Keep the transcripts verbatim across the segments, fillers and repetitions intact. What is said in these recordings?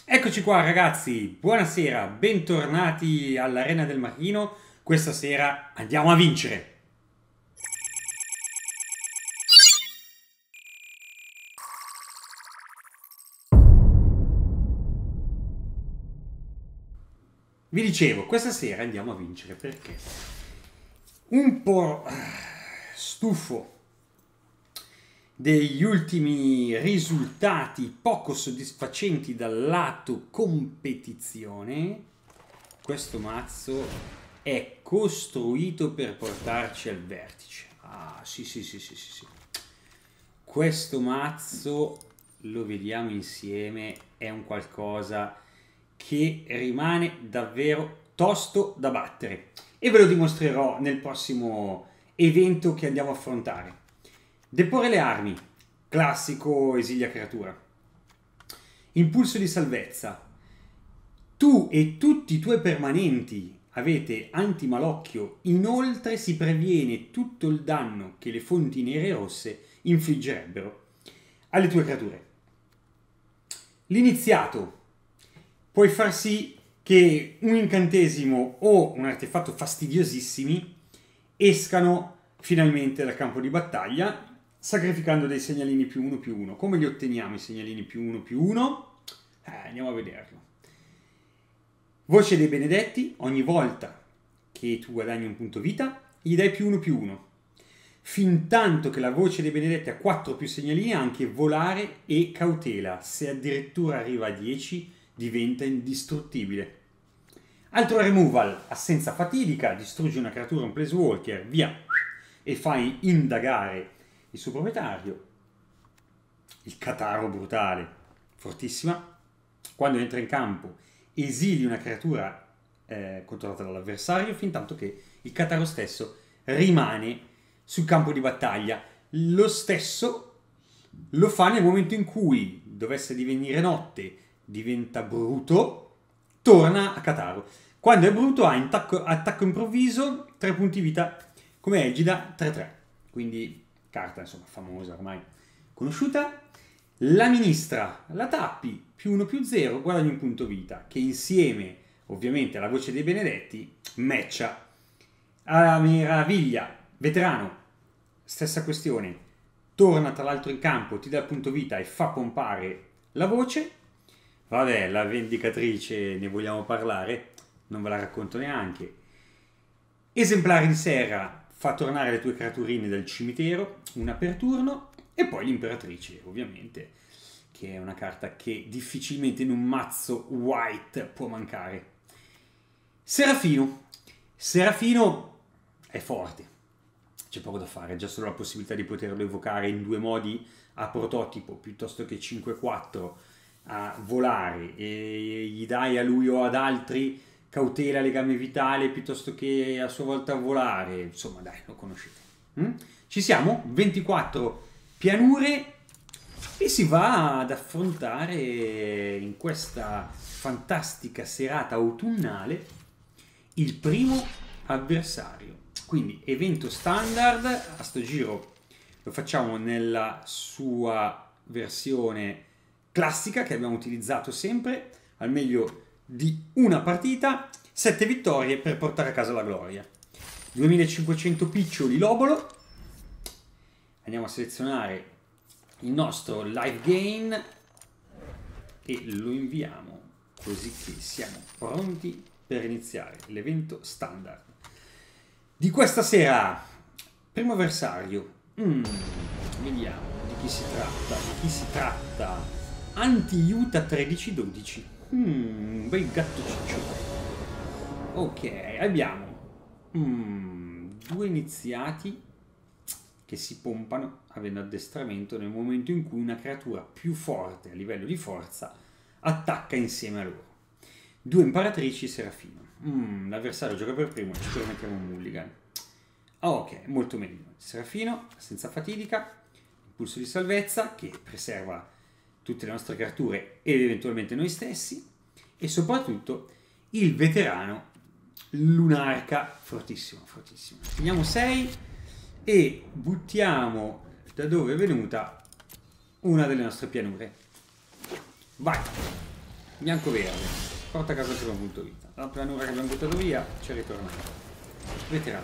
Eccoci qua ragazzi, buonasera, bentornati all'Arena del Marino. Questa sera andiamo a vincere. Vi dicevo, questa sera andiamo a vincere perché un po' stufo degli ultimi risultati poco soddisfacenti dal lato competizione. Questo mazzo è costruito per portarci al vertice. Ah, sì, sì, sì, sì, sì, sì. Questo mazzo, lo vediamo insieme, è un qualcosa che rimane davvero tosto da battere. E ve lo dimostrerò nel prossimo evento che andiamo a affrontare. Deporre le armi, classico esilia creatura. Impulso di salvezza. Tu e tutti i tuoi permanenti avete antimalocchio, inoltre si previene tutto il danno che le fonti nere e rosse infliggerebbero alle tue creature. L'iniziato. Puoi far sì che un incantesimo o un artefatto fastidiosissimi escano finalmente dal campo di battaglia, sacrificando dei segnalini più uno più uno. Come li otteniamo i segnalini più uno più uno? Eh, andiamo a vederlo. Voce dei benedetti: ogni volta che tu guadagni un punto vita, gli dai più uno più uno. Fin tanto che la voce dei benedetti ha quattro più segnalini, anche volare e cautela. Se addirittura arriva a dieci, diventa indistruttibile. Altro removal: assenza fatidica, distruggi una creatura, un planeswalker, via, e fai indagare il suo proprietario. Il Cataro brutale, fortissima. Quando entra in campo esili una creatura eh, controllata dall'avversario, fin tanto che il Cataro stesso rimane sul campo di battaglia. Lo stesso lo fa nel momento in cui dovesse divenire notte, diventa bruto, torna a Cataro. Quando è bruto ha attacco, attacco improvviso, tre punti vita, come Egida tre tre. Quindi carta insomma famosa, ormai conosciuta. La ministra, la tappi, più uno più zero, guadagni un punto vita, che insieme ovviamente alla voce dei benedetti matcha. A meraviglia, veterano, stessa questione, torna tra l'altro in campo, ti dà il punto vita e fa pompare la voce. Vabbè, la vendicatrice, ne vogliamo parlare? Non ve la racconto neanche. Esemplare di serra, fa tornare le tue creaturine dal cimitero, una per turno, e poi l'imperatrice, ovviamente, che è una carta che difficilmente in un mazzo white può mancare. Serafino. Serafino è forte, c'è poco da fare, già solo la possibilità di poterlo evocare in due modi a prototipo, piuttosto che cinque quattro a volare, e gli dai a lui o ad altri cautela, legame vitale, piuttosto che a sua volta volare. Insomma, dai, lo conoscete. Mm? Ci siamo? ventiquattro pianure e si va ad affrontare in questa fantastica serata autunnale il primo avversario. Quindi evento standard, a sto giro lo facciamo nella sua versione classica che abbiamo utilizzato sempre, al meglio di una partita, sette vittorie per portare a casa la gloria. duemilacinquecento piccioli lobolo. Andiamo a selezionare il nostro live gain e lo inviamo, così che siamo pronti per iniziare l'evento standard di questa sera. Primo avversario, mm, vediamo di chi si tratta, di chi si tratta. Anti-Utah tredici dodici. Mm, un bel gatto ciccione. Ok, abbiamo mm, due iniziati che si pompano avendo addestramento nel momento in cui una creatura più forte a livello di forza attacca insieme a loro. Due imperatrici Serafino. Mm, l'avversario gioca per primo, ci permettiamo un mulligan. Ok, molto meglio. Serafino, senza fatidica, impulso di salvezza che preserva tutte le nostre creature ed eventualmente noi stessi, e soprattutto il veterano Lunarca, fortissimo, fortissimo. Finiamo sei e buttiamo da dove è venuta una delle nostre pianure. Vai! Bianco-verde, porta a casa il primo punto vita. La pianura che abbiamo buttato via ci è ritornato. Veterano.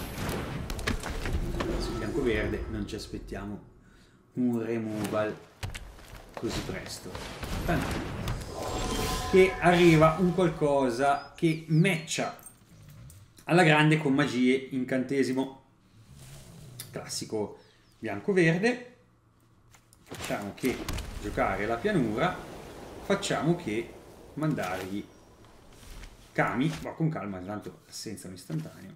Su bianco-verde non ci aspettiamo un removal così presto. Tanto che arriva un qualcosa che matcha alla grande con magie, incantesimo classico bianco-verde. Facciamo che giocare la pianura, facciamo che mandargli Kami, ma con calma, tanto assenza un istantaneo.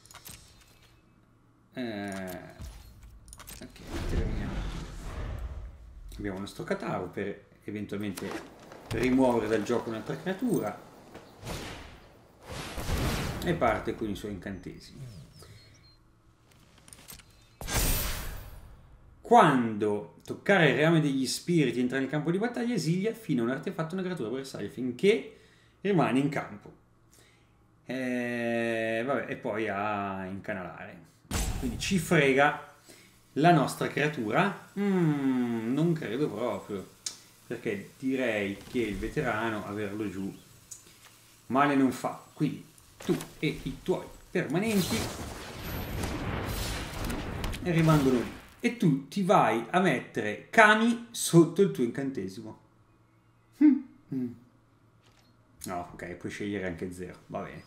Eh, ok, terminiamo. Abbiamo il nostro Kataro per eventualmente rimuovere dal gioco un'altra creatura e parte con i suoi incantesimi. Quando toccare il reame degli spiriti entra nel campo di battaglia, esilia fino a un artefatto una creatura avversaria finché rimane in campo. E, vabbè, e poi a incanalare. Quindi ci frega la nostra creatura? Mm, non credo proprio, perché direi che il veterano averlo giù male non fa. Quindi tu e i tuoi permanenti rimangono lì. E tu ti vai a mettere Kami sotto il tuo incantesimo. Mm. Mm. No, ok, puoi scegliere anche zero, va bene.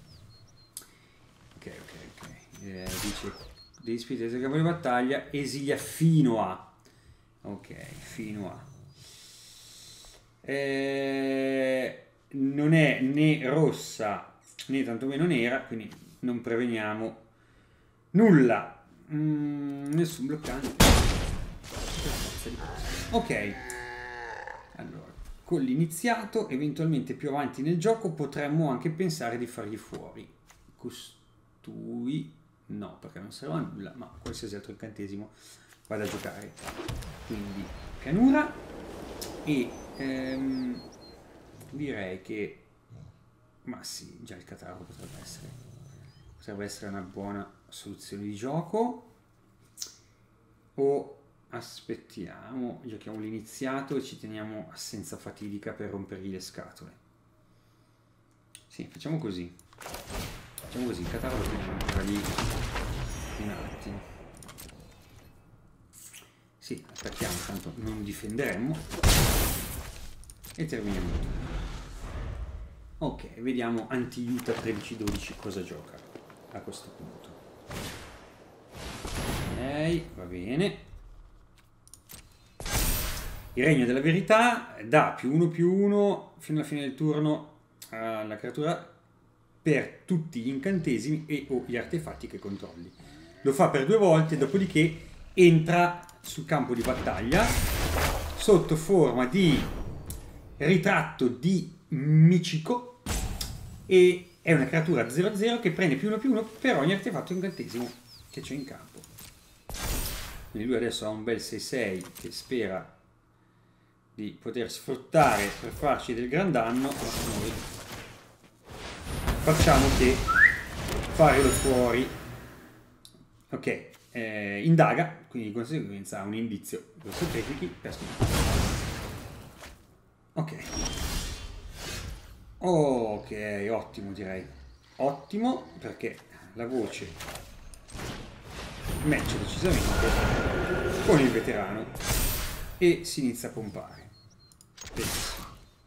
Ok, ok, ok. Eh, dice, devi spiriti del campo di battaglia, esilia fino a... Ok, fino a... Eh, non è né rossa né tantomeno nera, quindi non preveniamo nulla. Mm, nessun bloccante. Ok, allora con l'iniziato eventualmente più avanti nel gioco potremmo anche pensare di fargli fuori costui, no, perché non serve a nulla, ma qualsiasi altro incantesimo vada a giocare. Quindi pianura e ehm, direi che ma sì, già il Kataro potrebbe essere potrebbe essere una buona soluzione di gioco. O aspettiamo, giochiamo l'iniziato e ci teniamo assenza fatidica per rompergli le scatole. Sì, facciamo così. Facciamo così, il Kataro lo teniamo ancora lì un attimo. Sì, attacchiamo, tanto non difenderemmo. E terminiamo tutto. Ok, vediamo Anti-Yuta tredici dodici cosa gioca a questo punto. Ok, va bene. Il Regno della Verità dà più uno più uno fino alla fine del turno alla creatura per tutti gli incantesimi e o gli artefatti che controlli. Lo fa per due volte, dopodiché entra sul campo di battaglia sotto forma di ritratto di Michiko e è una creatura zero zero che prende più uno più uno per ogni artefatto incantesimo che c'è in campo. Quindi lui adesso ha un bel sei sei che spera di poter sfruttare per farci del gran danno, ma noi facciamo che farlo fuori. Ok, eh, indaga, quindi di conseguenza ha un indizio per sacrifici per schiacciare. Ok. Ok, ottimo direi. Ottimo perché la voce matcha decisamente con il veterano e si inizia a pompare. Benissimo.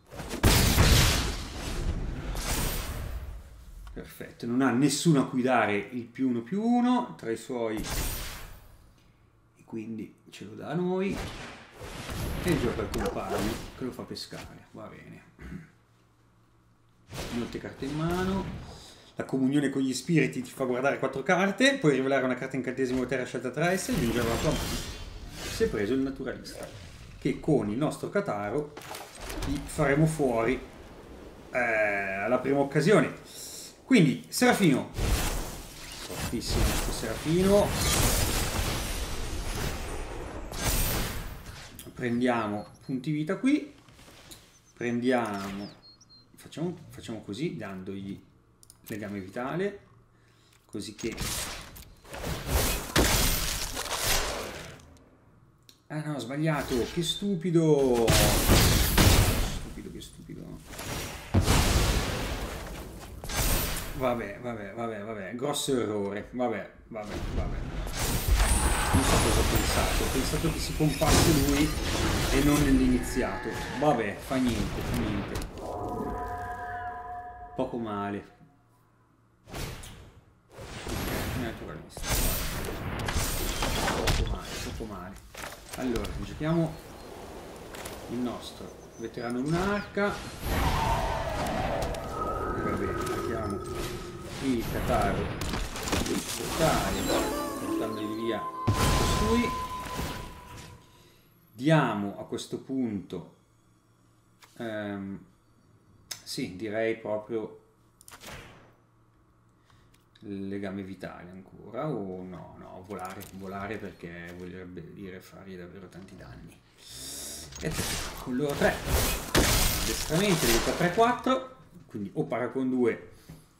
Perfetto, non ha nessuno a cui dare il più uno più uno tra i suoi e quindi ce lo dà a noi e gioca il compagno che lo fa pescare. Va bene. Molte carte in mano. La comunione con gli spiriti ti fa guardare quattro carte, puoi rivelare una carta incantesimo terra scelta tra esse e aggiungerla alla tua mano. Si è preso il naturalista, che con il nostro Kataro li faremo fuori eh, alla prima occasione. Quindi, Serafino. Fortissimo questo Serafino. Prendiamo punti vita qui. Prendiamo... Facciamo, facciamo così, dandogli legame vitale, così che... Ah no, ho sbagliato, che stupido! Stupido, che stupido. Vabbè, vabbè, vabbè, vabbè, grosso errore. Vabbè, vabbè, vabbè. Non so cosa ho pensato. Ho pensato che si pompasse lui e non l'iniziato. Vabbè, fa niente, fa niente. Poco male. Naturalista. Poco male, poco male. Allora, giochiamo il nostro veterano lunarca. Va bene, giochiamo il Cataro del portale, portandogli via costui. Diamo a questo punto, ehm, sì, direi proprio il legame vitale ancora, o no, no, volare, volare perché vorrebbe dire fargli davvero tanti danni. E con loro tre, addestramento diventa tre quattro, quindi o para con due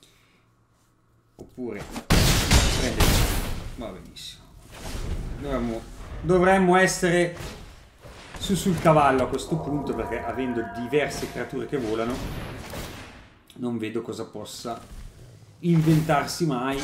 oppure prende, va benissimo. Dovremmo, dovremmo essere su sul cavallo a questo punto, perché avendo diverse creature che volano non vedo cosa possa inventarsi mai.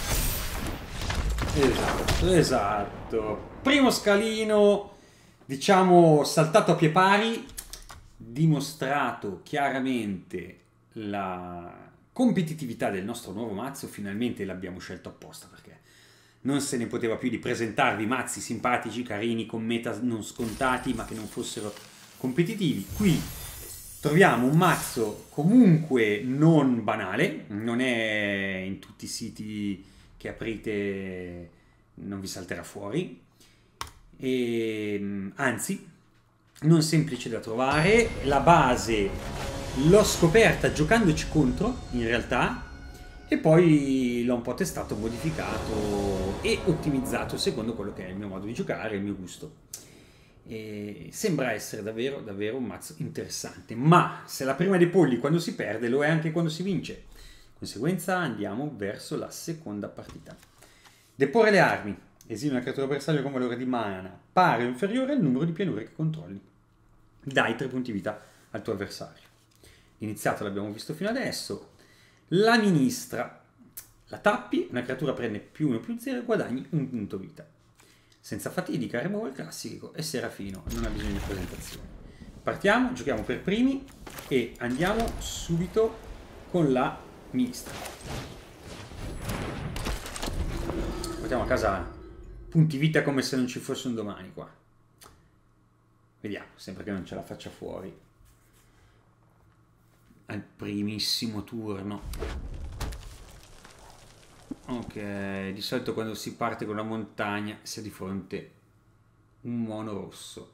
Esatto, esatto. Primo scalino, diciamo, saltato a pie pari, dimostrato chiaramente la competitività del nostro nuovo mazzo. Finalmente l'abbiamo scelto apposta, perché non se ne poteva più di presentarvi mazzi simpatici, carini, con meta non scontati, ma che non fossero competitivi. Qui troviamo un mazzo comunque non banale, non è in tutti i siti che aprite non vi salterà fuori, e anzi non semplice da trovare. La base l'ho scoperta giocandoci contro in realtà, e poi l'ho un po' testato, modificato e ottimizzato secondo quello che è il mio modo di giocare, il mio gusto. E sembra essere davvero davvero un mazzo interessante, ma se la prima dei polli quando si perde lo è anche quando si vince. Di conseguenza andiamo verso la seconda partita. Deporre le armi. Esili una creatura bersaglio con valore di mana pari o inferiore al numero di pianure che controlli. Dai tre punti vita al tuo avversario. Iniziato l'abbiamo visto fino adesso. La ministra. La tappi, una creatura prende più uno più zero e guadagni un punto vita. Senza fatica, removal classico e serafino, non ha bisogno di presentazione. Partiamo, giochiamo per primi e andiamo subito con la ministra. Portiamo a casa punti vita come se non ci fosse un domani qua. Vediamo, sempre che non ce la faccia fuori al primissimo turno. Ok, di solito quando si parte con la montagna si ha di fronte un mono rosso.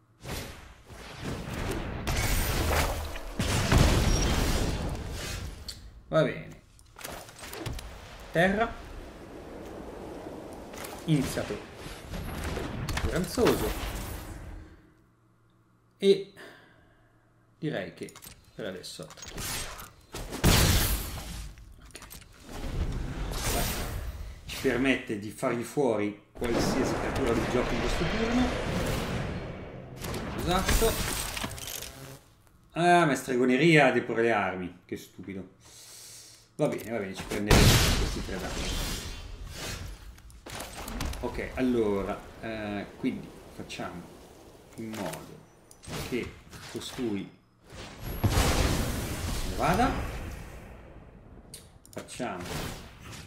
Va bene. Terra. Iniziato speranzoso. E direi che per adesso permette di fargli fuori qualsiasi creatura di gioco in questo turno. Esatto. Ah, ma stregoneria a deporre le armi. Che stupido. Va bene, va bene, ci prenderemo questi tre danni. Ok, allora, eh, quindi facciamo in modo che costui se ne vada. Facciamo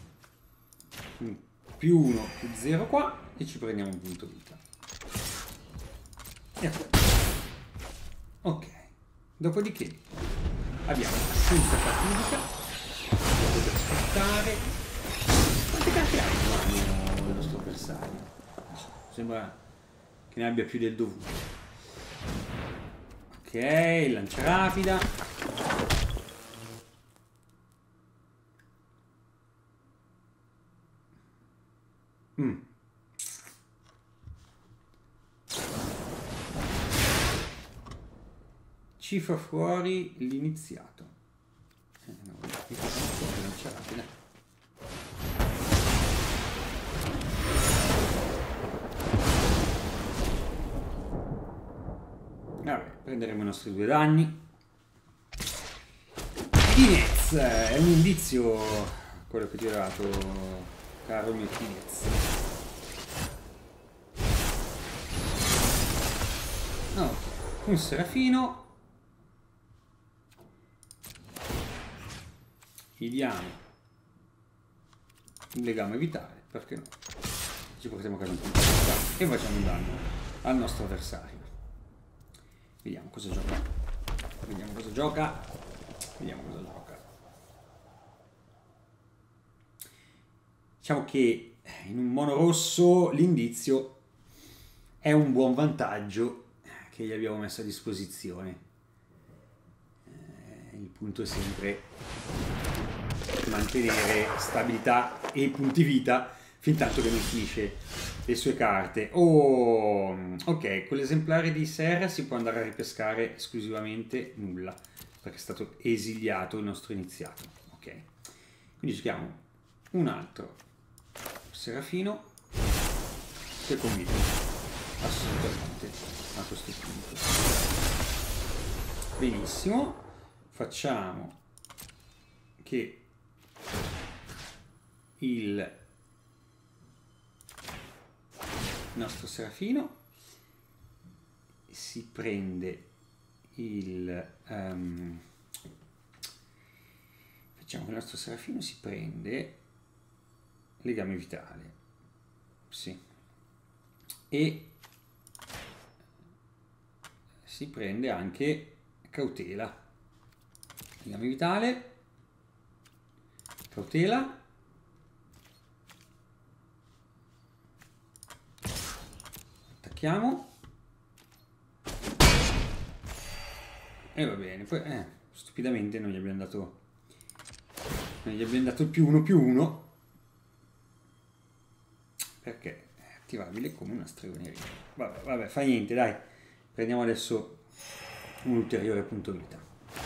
più uno più zero qua e ci prendiamo un punto vita. Ecco. Ok, dopodiché abbiamo assenza fatidica da poter sfruttare. Quante carte ha in mano il nostro avversario? Sembra che ne abbia più del dovuto. Ok, lancia rapida. Mm. Ci fa fuori l'iniziato. Eh, no, mi fa fuori, non c'è rapida. Vabbè, prenderemo i nostri due danni. Inizio. Fidesz, è un indizio quello che ti ho dato, caro mio Fidesz. Ok, un serafino. Gli diamo un legame vitale, perché no? Ci portiamo a casa un punto e facciamo un danno al nostro avversario. Vediamo cosa gioca. Vediamo cosa gioca. Vediamo cosa gioca. Diciamo che in un mono rosso l'indizio è un buon vantaggio che gli abbiamo messo a disposizione. Eh, il punto è sempre mantenere stabilità e punti vita fin tanto che non finisce le sue carte. Oh, ok, con l'esemplare di Serra si può andare a ripescare esclusivamente nulla, perché è stato esiliato il nostro iniziato. Ok, quindi giochiamo un altro serafino che conviene assolutamente a questo punto. Benissimo, facciamo che il nostro serafino si prende il um, facciamo che il nostro serafino si prende legame vitale, sì, e si prende anche cautela, legame vitale, cautela, attacchiamo e va bene. Poi eh, stupidamente non gli abbiamo dato non gli abbiamo dato il più uno più uno perché è attivabile come una stregoneria. Vabbè, vabbè, fa niente, dai, prendiamo adesso un ulteriore punto vita.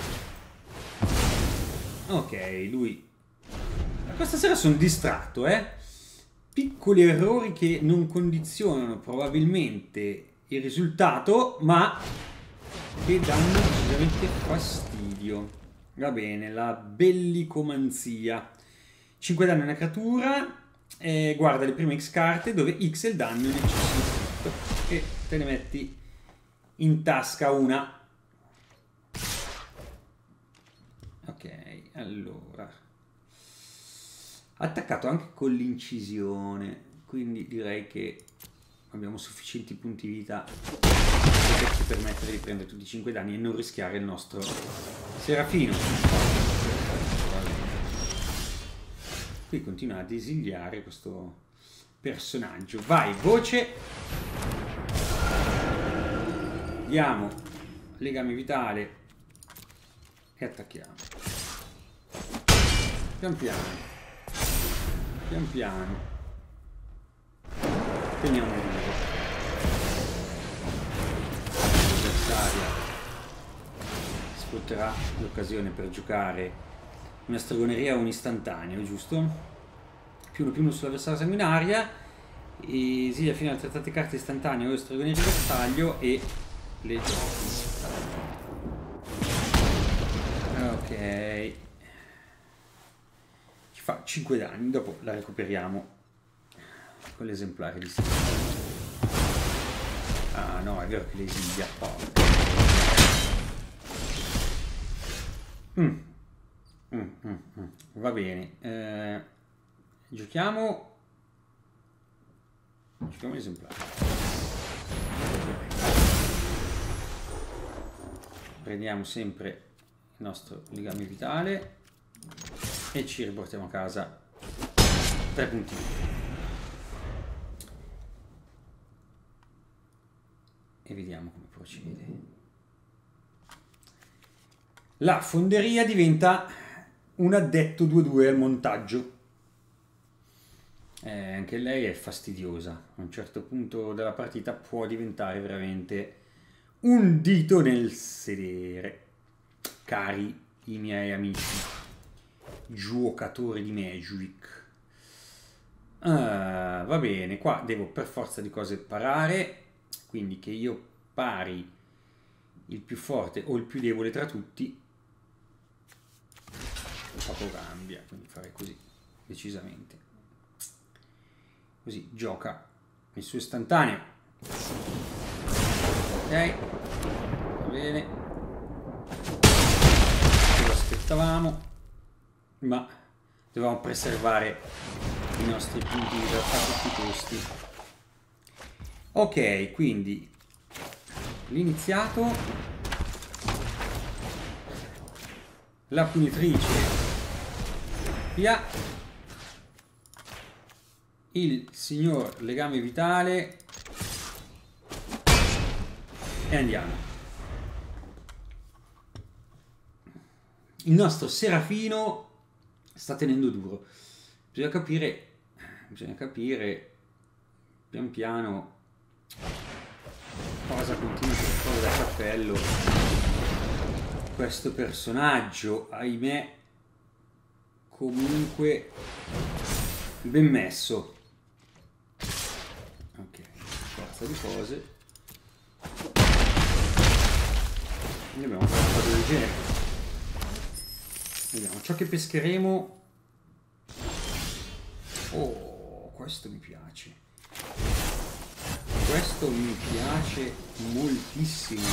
Ok, lui questa sera sono distratto, eh piccoli errori che non condizionano probabilmente il risultato, ma che danno decisamente fastidio. Va bene, la bellicomanzia. cinque danni a una creatura, eh, guarda le prime X carte dove X è il danno in eccesso e te ne metti in tasca una. Ok, allora attaccato anche con l'incisione, quindi direi che abbiamo sufficienti punti vita per ci permettere di prendere tutti i cinque danni e non rischiare il nostro serafino. Qui continua ad esiliare questo personaggio. Vai, voce. Diamo legame vitale e attacchiamo. Pian piano. Pian piano teniamo vivo l'avversaria, sfrutterà l'occasione per giocare una stregoneria o un istantaneo, giusto? Più uno più uno sull'avversaria sanguinaria, esilia fino a trattate carte istantanee o stregoneria di bersaglio e le giochi. Ok, fa cinque danni, dopo la recuperiamo con l'esemplare di Sera. Ah no, è vero che le esilia. Oh. Mm. Mm, mm, mm. Va bene, eh, giochiamo giochiamo l'esemplare. Prendiamo sempre il nostro legame vitale e ci riportiamo a casa tre punti. E vediamo come procede. La fonderia diventa un addetto due due al montaggio. Eh, anche lei è fastidiosa. A un certo punto della partita può diventare veramente un dito nel sedere. Cari i miei amici giocatori di Magic. Ah, va bene, qua devo per forza di cose parare, quindi che io pari il più forte o il più debole tra tutti poco cambia, quindi farei così, decisamente. Così gioca il suo istantaneo. Ok, va bene. Lo aspettavamo, ma dovevamo preservare i nostri punti di vita a tutti i costi. Ok, quindi l'iniziato, la punitrice via, il signor legame vitale e andiamo. Il nostro Serafino sta tenendo duro. Bisogna capire, bisogna capire pian piano cosa continua per fuori dal cappello questo personaggio, ahimè, comunque ben messo. Ok, forza di cose. Ne abbiamo fatto del genere. Vediamo, ciò che pescheremo. Oh, questo mi piace. Questo mi piace moltissimo.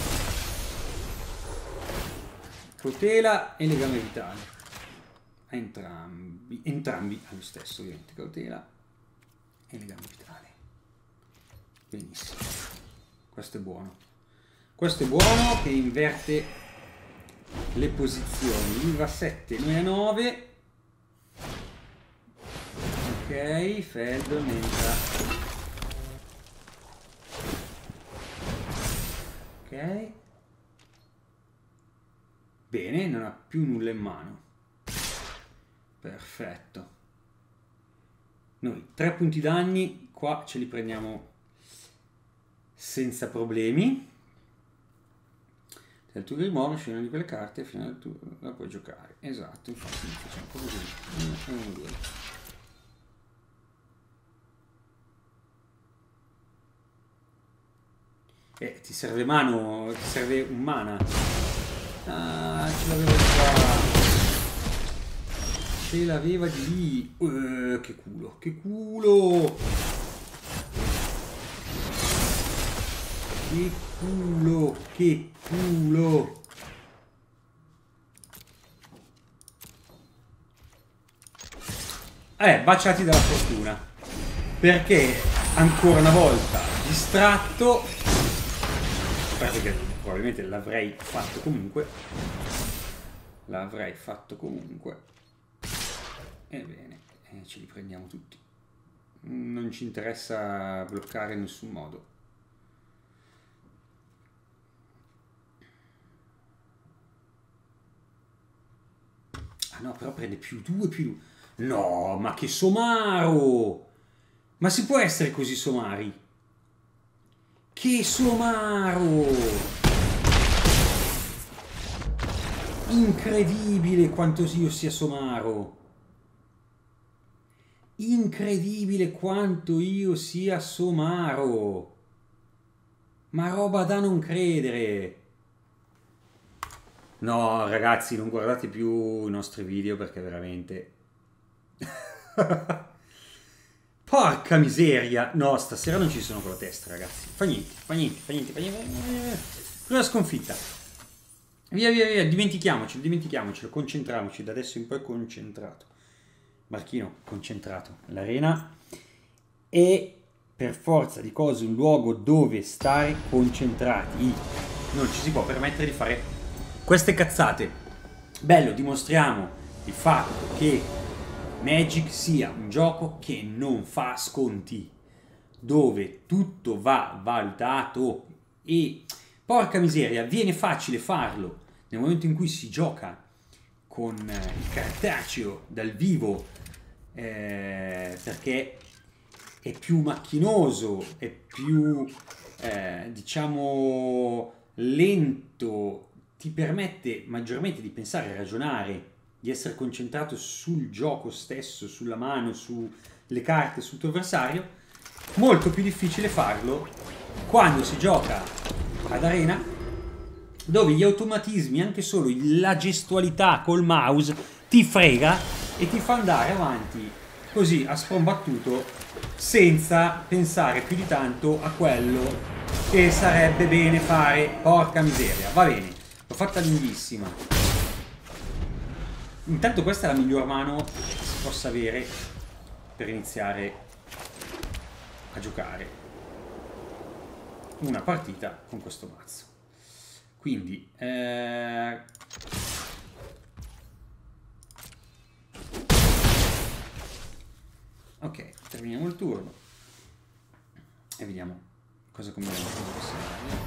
Cautela e legame vitale. Entrambi, entrambi allo stesso, ovviamente. Cautela e legame vitale. Benissimo. Questo è buono. Questo è buono che inverte le posizioni. Lui va a sette, noi a nove. Ok, Feldon entra. Ok. Bene, non ha più nulla in mano. Perfetto. Noi tre punti danni, qua ce li prendiamo senza problemi. Se il tuo grimorio scegli una di quelle carte, fino al tuo la puoi giocare. Esatto, infatti facciamo un po' così. uno, uno, due. Eh, ti serve mano, ti serve un mana. Ah, ce l'avevo qua. Ce l'aveva di lì. Uh, che culo, che culo. Che culo, che culo. Eh, baciati dalla fortuna. Perché ancora una volta distratto. Perché probabilmente l'avrei fatto comunque. L'avrei fatto comunque. Ebbene, eh, ce li prendiamo tutti. Non ci interessa bloccare in nessun modo. Ah no, però prende più due, più due. No, ma che somaro! Ma si può essere così somari? Che somaro! Incredibile quanto io sia somaro! Incredibile quanto io sia somaro! Ma roba da non credere! No, ragazzi, non guardate più i nostri video perché veramente... Porca miseria! No, stasera non ci sono con la testa, ragazzi. Fa niente, fa niente, fa niente, fa niente. Una sconfitta. Via, via, via, dimentichiamoci, dimentichiamoci, concentriamoci, da adesso in poi concentrato. Marchino, concentrato. L'arena è per forza di cose un luogo dove stare concentrati. Non ci si può permettere di fare queste cazzate. Bello, dimostriamo il fatto che Magic sia un gioco che non fa sconti, dove tutto va valutato e, porca miseria, viene facile farlo nel momento in cui si gioca con il cartaceo dal vivo, eh, perché è più macchinoso, è più, eh, diciamo, lento, ti permette maggiormente di pensare, ragionare, di essere concentrato sul gioco stesso, sulla mano, sulle carte, sul tuo avversario. Molto più difficile farlo quando si gioca ad arena, dove gli automatismi, anche solo la gestualità col mouse, ti frega e ti fa andare avanti così a sprombattuto senza pensare più di tanto a quello che sarebbe bene fare. Porca miseria, va bene, l'ho fatta lunghissima. Intanto questa è la miglior mano che si possa avere per iniziare a giocare una partita con questo mazzo. Quindi eh... ok, terminiamo il turno e vediamo cosa combiniamo con l'avversario.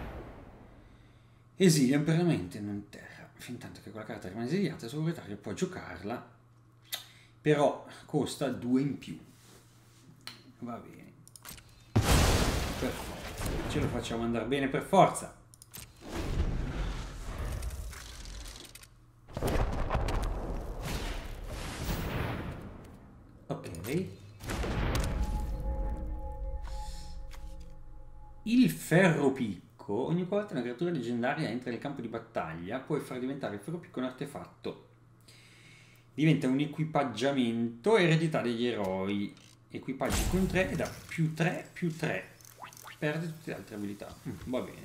Esilia imperialmente non terra. Fin tanto che quella carta rimane esiliata, il suo proprietario può giocarla, però costa due in più. Va bene, per forza, ce lo facciamo andare bene per forza. Ok, il ferro picco, ogni volta una creatura leggendaria entra nel campo di battaglia puoi far diventare il ferro picco un artefatto, diventa un equipaggiamento, eredità degli eroi, equipaggi con tre e dà più tre più tre, perde tutte le altre abilità. Mm, va bene,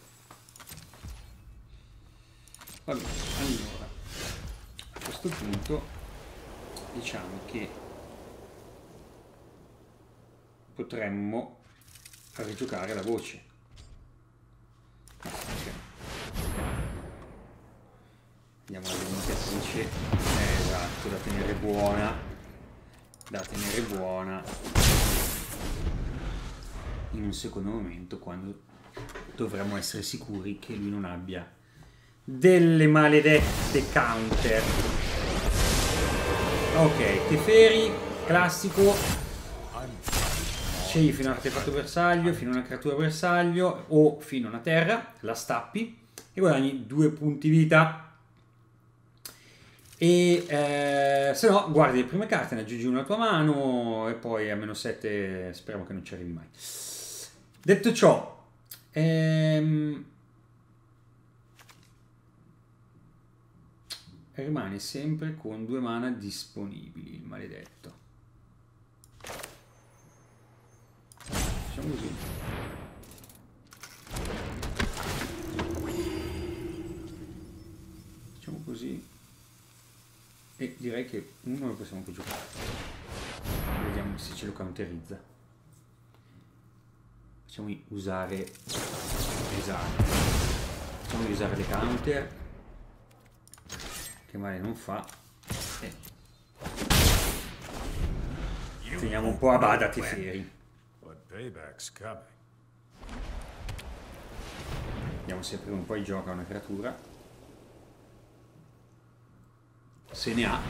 va bene. Allora a questo punto diciamo che potremmo rigiocare la voce. Andiamo alla limitatrice, eh, esatto, da tenere buona, da tenere buona in un secondo momento, quando dovremmo essere sicuri che lui non abbia delle maledette counter. Ok, Teferi, classico, scegli fino a un artefatto bersaglio, fino a una creatura bersaglio o fino a una terra, la stappi e guadagni due punti vita. E eh, se no guardi le prime carte, ne aggiungi una alla tua mano e poi a meno sette speriamo che non ci arrivi mai. Detto ciò, ehm, rimane sempre con due mana disponibili, il maledetto. Facciamo così. Facciamo così. E direi che uno lo possiamo anche giocare. Vediamo se ce lo counterizza. Facciamo usare, esatto, facciamo usare le counter, che male non fa, e teniamo un po' a bada Teferi. Vediamo se prima o poi gioca una creatura. Se ne ha.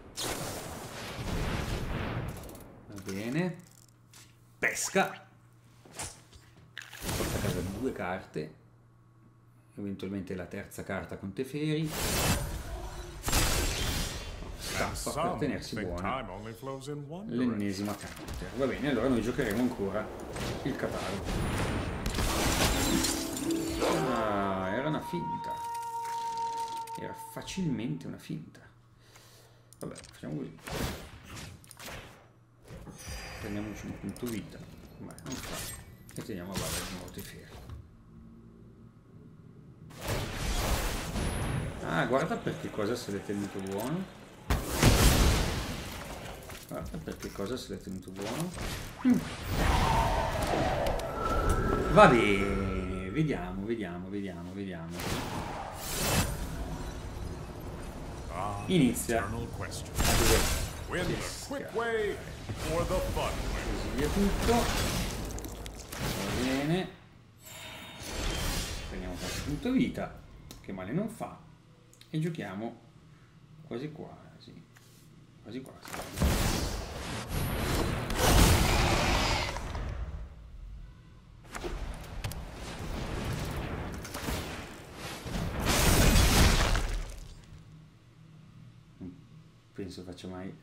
Va bene. Pesca. Porta a casa due carte. Eventualmente la terza carta con Teferi. Stappa per tenersi buona. L'ennesima counter. Va bene, allora noi giocheremo ancora il catalogo. Ah, era una finta. Era facilmente una finta. Vabbè, facciamo così. Prendiamoci un punto vita. Beh, non fa. E teniamo a bada di nuovo Teferi. Ah, guarda per che cosa se l'è tenuto buono. Guarda per che cosa se l'è tenuto buono. Mm. Va bene, vediamo, vediamo, vediamo, vediamo. Inizia a dover pescare. Così via tutto. Va bene. Prendiamo qualche punto vita, che male non fa. E giochiamo quasi quasi. Quasi quasi. Penso faccia mai.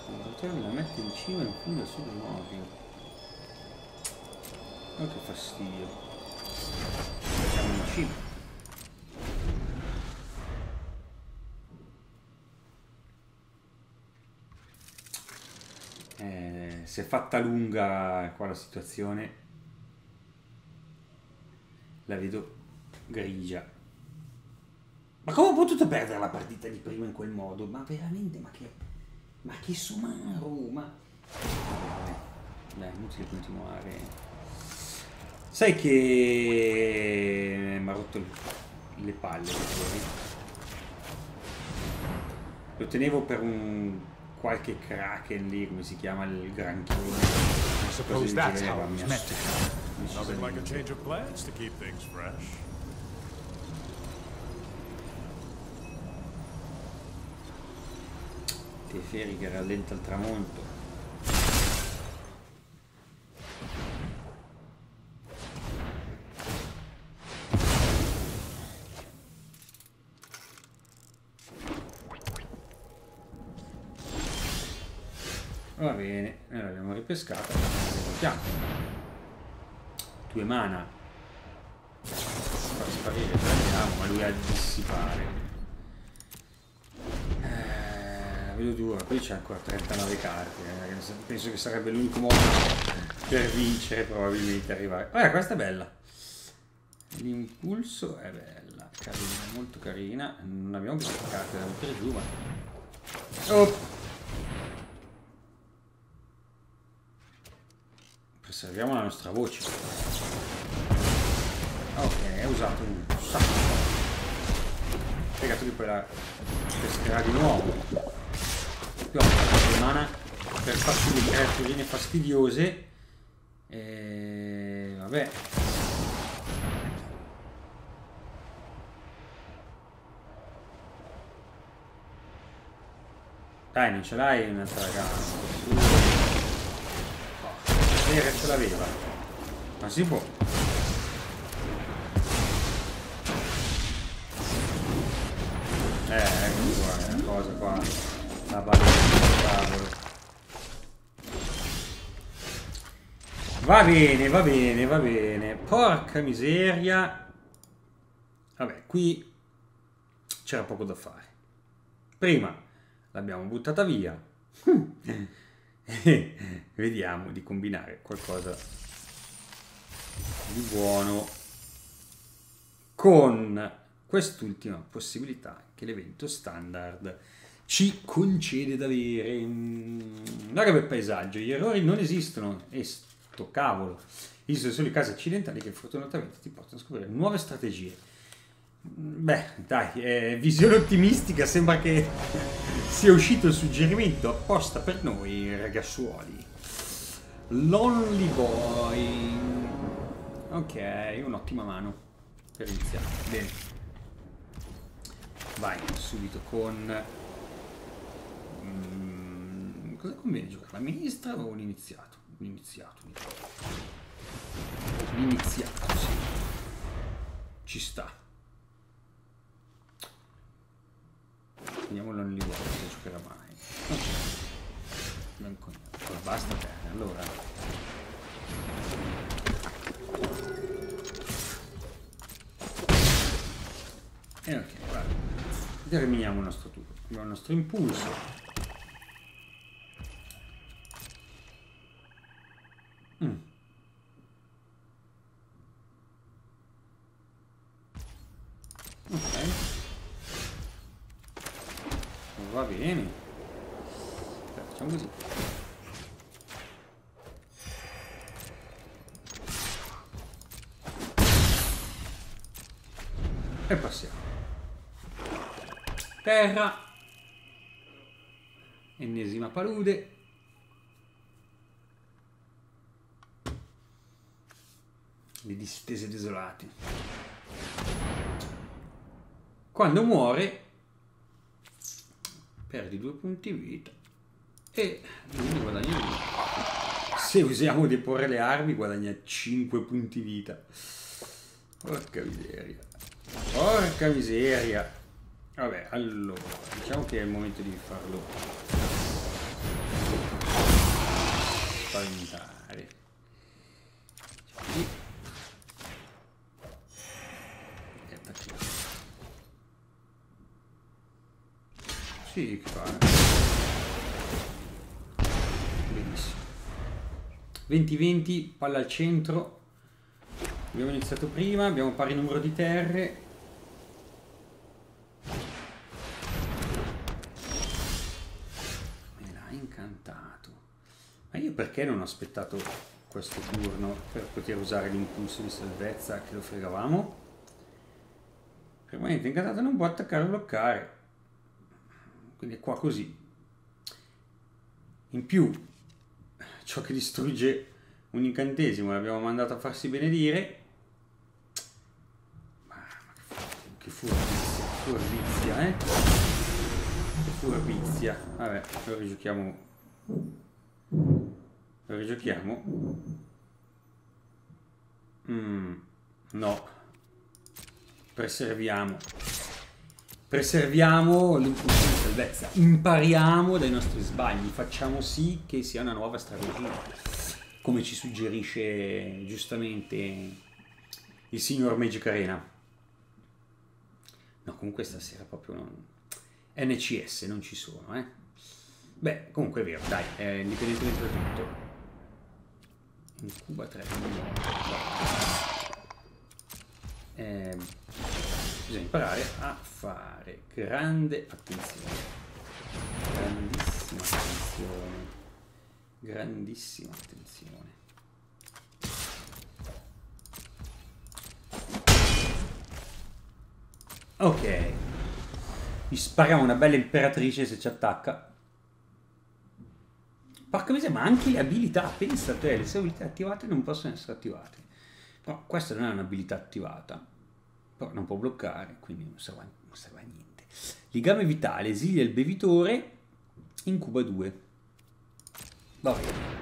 La mette in cima e in fondo su dei nuovi. Oh, che fastidio. Siamo in cima. Eh, si è fatta lunga qua la situazione. La vedo grigia. Ma come ho potuto perdere la partita di prima in quel modo? Ma veramente, ma che... Ma che Sumaru, ma... Dai, inutile continuare. Sai che... mi ha rotto le palle. Lo tenevo per un... qualche Kraken lì, come si chiama, il granchione. Suppose that's how it was meant to happen. Nothing like a change of plans to keep things fresh. Teferi che rallenta il tramonto. Va bene, noi l'abbiamo ripescata. Giochiamo. Due mana. Fa sparire, prendiamo, ma lui ha dissipare. Vedo dura, poi c'è ancora trentanove carte, eh. Penso che sarebbe l'unico modo per vincere probabilmente arrivare. Guarda, questa è bella. L'impulso è bella, carina, molto carina. Non abbiamo più carte da mettere giù, ma... Oh! Preserviamo la nostra voce. Ok, è usato un sacco. Peccato che poi la pescherà di nuovo. Più mana per farci delle creaturine fastidiose e vabbè. Dai, non ce l'hai un'altra ragazza. Era ce l'aveva, ma si può. Eh, ecco qua, è una cosa qua. La cavolo. Va bene, va bene, va bene. Porca miseria. Vabbè, qui c'era poco da fare. Prima l'abbiamo buttata via. Vediamo di combinare qualcosa di buono con quest'ultima possibilità che l'evento standard ci concede d'avere. Guarda che bel paesaggio, gli errori non esistono e sto cavolo, esistono solo i casi accidentali che fortunatamente ti portano a scoprire nuove strategie. Beh, dai, è visione ottimistica, sembra che sia uscito il suggerimento apposta per noi ragazzuoli. Lonely Boy. Ok, un'ottima mano per iniziare. Bene, vai subito con mm, cosa conviene giocare? La ministra o un iniziato? Un iniziato l'iniziato, sì, ci sta. Vediamo Lonely Boy se giocherà mai. Non cognato, basta bene, allora. E ok, guarda. Terminiamo il nostro turno. Abbiamo il nostro impulso. Mm. Ok. Va bene. Facciamo così. E passiamo. Terra. Ennesima palude. Le distese desolate. Quando muore perdi due punti vita e lui guadagna vita. Se usiamo deporre le armi guadagna cinque punti vita. Porca miseria. Porca miseria. Vabbè, allora, diciamo che è il momento di farlo spaventare. Così. E attacchiamo. Sì, che fa. Benissimo. venti venti, palla al centro. Abbiamo iniziato prima, abbiamo pari numero di terre. Me l'ha incantato. Ma io perché non ho aspettato questo turno per poter usare l'impulso di salvezza che lo fregavamo? Permanente incantato non può attaccare o bloccare. Quindi è qua così. In più, ciò che distrugge un incantesimo l'abbiamo mandato a farsi benedire. Che furbizia, furbizia, eh? Che furbizia. Vabbè, lo rigiochiamo. Lo rigiochiamo. Mm, no. Preserviamo. Preserviamo l'impulso di salvezza. Impariamo dai nostri sbagli. Facciamo sì che sia una nuova strategia. Come ci suggerisce giustamente il signor Magic Arena. No, comunque stasera proprio non... N C S non ci sono, eh. Beh, comunque è vero, dai, eh, indipendentemente da tutto. Incuba tre. Eh, bisogna imparare a fare grande attenzione. Grandissima attenzione. Grandissima attenzione. Ok, gli spariamo una bella imperatrice se ci attacca. Porca miseria, ma anche le abilità, pensa te, le sue abilità attivate non possono essere attivate. Però questa non è un'abilità attivata, però non può bloccare, quindi non serve, non serve a niente. Legame vitale, esilia il bevitore, incuba due. Va bene.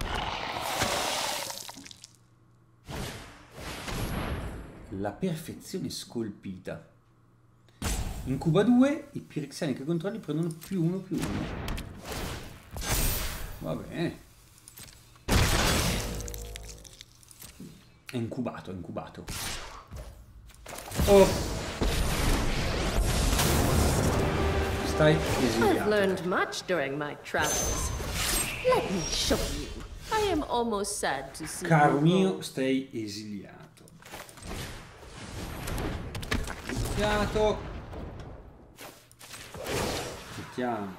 La perfezione scolpita. Incuba due, i pirexiani che controlli prendono più uno più uno. Va bene. È incubato, è incubato. Oh. Stai esiliato. I've learned much during my travels. Let me show you. I am almost sad to see Caro you mio, go. stai esiliato. Esiliato. Mettiamo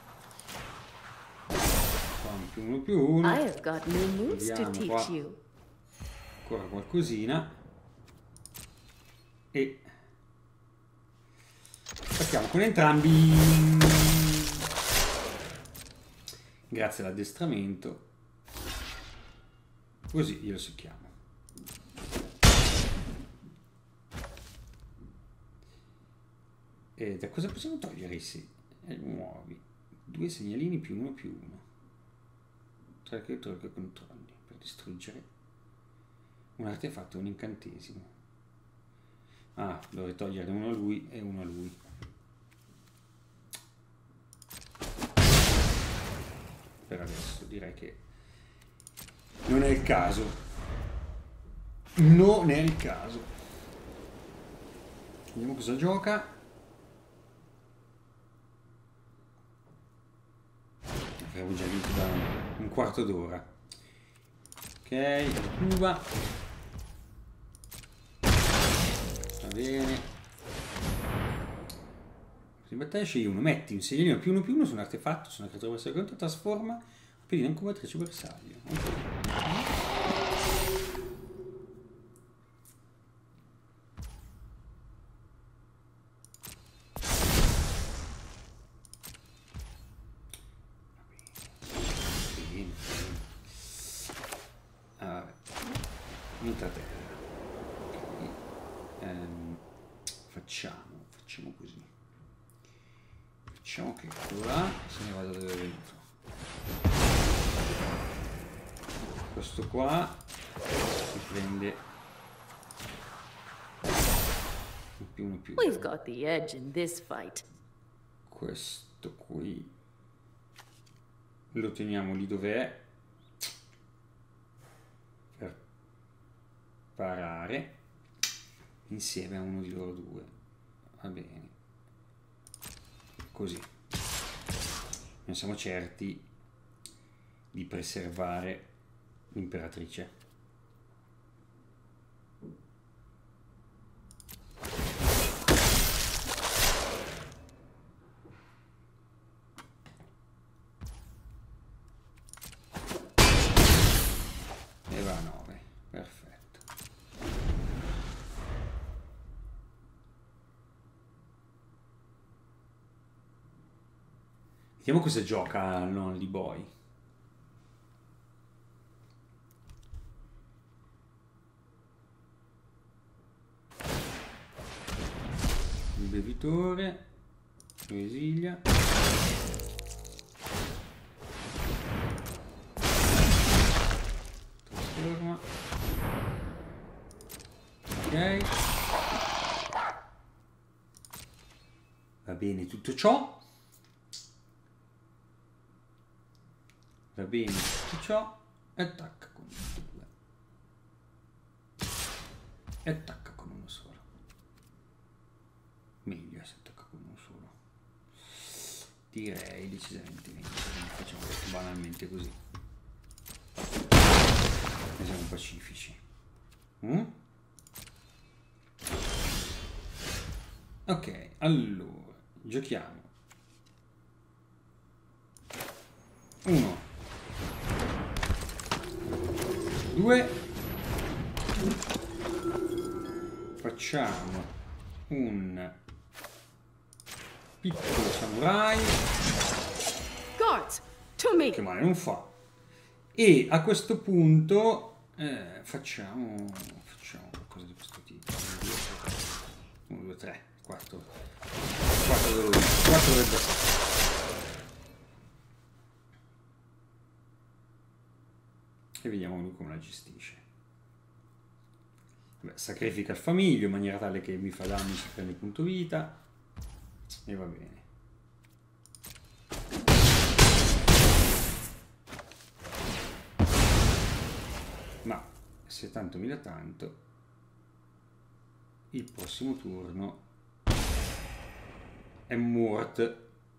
qua un più uno più uno. I have got new moves to Vediamo qua. teach you. Ancora qualcosina e partiamo con entrambi. Grazie all'addestramento, così glielo secchiamo. E da cosa possiamo togliere i segni? Nuovi due segnalini più uno più uno tra le creature che controlli per distruggere un artefatto e un incantesimo. Ah, dovrei toglierne uno a lui e uno a lui. Per adesso direi che non è il caso. Non è il caso. Vediamo cosa gioca. Abbiamo già vinto da un quarto d'ora. Ok, Cuba. Va bene. In battaglia scegli uno, metti un segnalino più uno più uno su un artefatto, su una creatura bersaglio contro, trasforma pedina in incubatrice bersaglio. Okay. Facciamo, facciamo così. Facciamo che qua se ne vada dove è venuto. Questo qua si prende un più uno più. We've got the edge in this fight. Questo qui lo teniamo lì dove è. sparare insieme a uno di loro due. Va bene. Così. Non siamo certi di preservare l'imperatrice. E va a nove. Perfetto. Vediamo cosa gioca Lonely Boy. Il bevitore, esiglia. Trasforma. Ok. Va bene tutto ciò. Va bene tutto ciò. E attacca con due. E attacca con uno solo. Meglio se attacca con uno solo. Direi decisamente meglio. Facciamo banalmente così. E siamo pacifici. Mm? Ok, allora giochiamo. Uno. Due. Facciamo un piccolo samurai. Guards, to me. Che male non fa. E a questo punto eh, facciamo facciamo qualcosa di questo tipo. uno, due, tre, quattro. quattro dove quattro dovrebbe essere. E vediamo lui come la gestisce. Beh, sacrifica il famiglio in maniera tale che mi fa danni, si prende punto vita. E va bene. Ma se tanto mi dà tanto, il prossimo turno è Mort.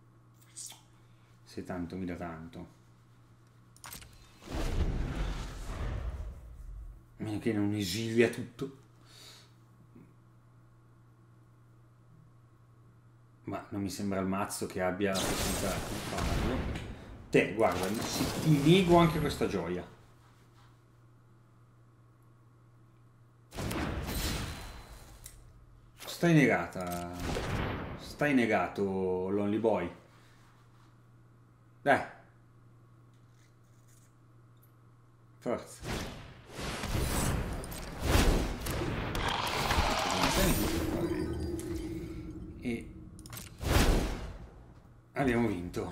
Se tanto mi dà tanto. Meno che non esilia tutto. Ma non mi sembra il mazzo che abbia la possibilità di farlo. Te, guarda, ti nego anche questa gioia. Stai negata. Stai negato, Lonely Boy. Dai. Forza. E abbiamo vinto.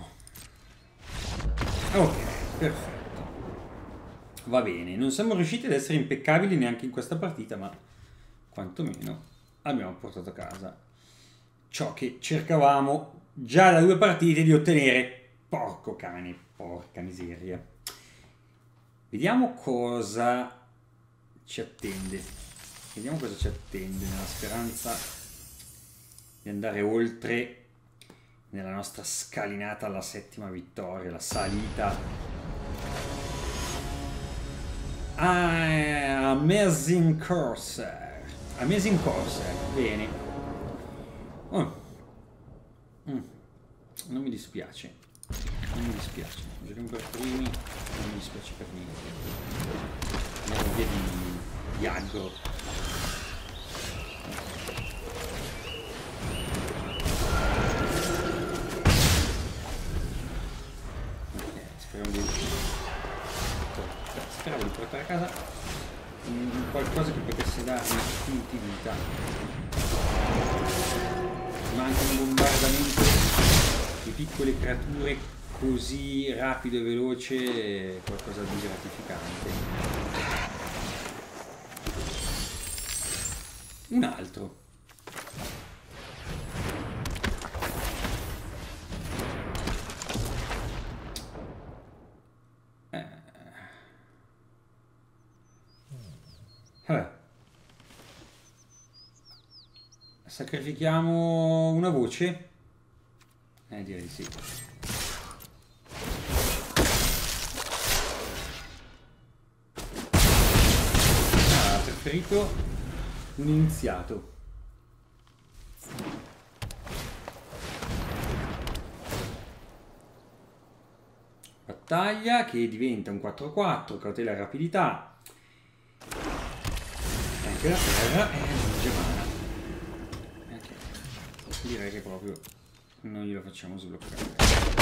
Ok, perfetto. Va bene, non siamo riusciti ad essere impeccabili neanche in questa partita, ma quantomeno abbiamo portato a casa ciò che cercavamo già da due partite di ottenere. Porco cane, porca miseria. Vediamo cosa ci attende. Vediamo cosa ci attende nella speranza di andare oltre nella nostra scalinata alla settima vittoria, la salita. Ah, Amazing Corsair. Amazing Corsair, bene. Oh. Mm. Non mi dispiace. Non mi dispiace. Giochiamo per primi, non mi dispiace per niente. Andiamo via di, di aggro. Speriamo di... Speravo di portare a casa qualcosa che potesse darmi definitività. Ma anche un bombardamento di piccole creature così rapido e veloce è qualcosa di gratificante. Un altro. Eh. sacrifichiamo una voce? Eh, direi di sì. Ah, ha preferito un iniziato. Battaglia che diventa un quattro quattro, cautela e rapidità. E anche la terra è gemana. Ok, direi che proprio non glielo facciamo sbloccare.